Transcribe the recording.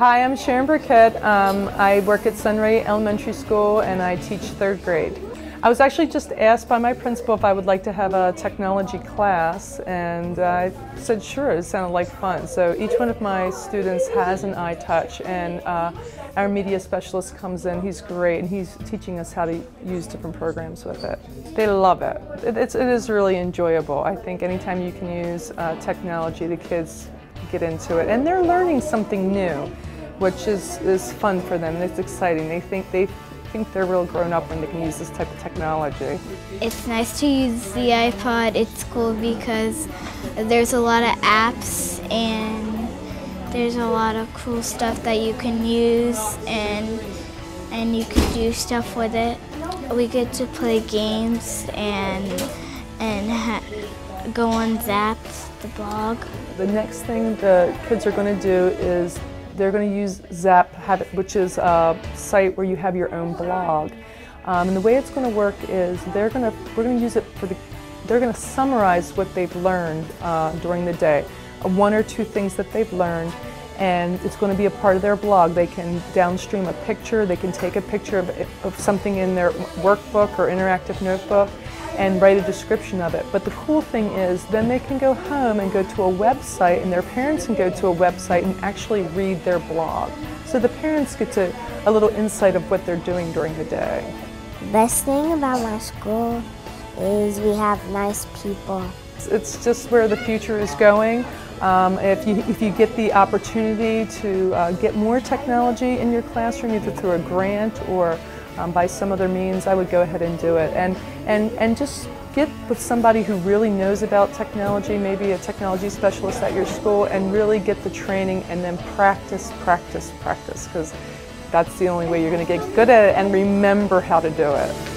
Hi, I'm Sharon Burkett. I work at Sunray Elementary School and I teach 3rd grade. I was actually just asked by my principal if I would like to have a technology class, and I said sure. It sounded like fun. So each one of my students has an iTouch, and our media specialist comes in. He's great, and he's teaching us how to use different programs with it. They love it. It is really enjoyable. I think anytime you can use technology, the kids get into it, and they're learning something new, which is fun for them. It's exciting. They think they're real grown up when they can use this type of technology. It's nice to use the iPod. It's cool because there's a lot of apps and there's a lot of cool stuff that you can use, and you can do stuff with it. We get to play games and go on Zap, the blog. The next thing the kids are going to do is they're going to use Zap, which is a site where you have your own blog. And the way it's going to work is we're going to use it they're going to summarize what they've learned during the day, 1 or 2 things that they've learned, and it's going to be a part of their blog. They can downstream a picture, they can take a picture of something in their workbook or interactive notebook and write a description of it. But the cool thing is then they can go home and go to a website, and their parents can go to a website and actually read their blog. So the parents get a little insight of what they're doing during the day. The best thing about my school is we have nice people. It's just where the future is going. If you get the opportunity to get more technology in your classroom, either through a grant or by some other means, I would go ahead and do it. And just get with somebody who really knows about technology, maybe a technology specialist at your school, and really get the training and then practice, because that's the only way you're going to get good at it and remember how to do it.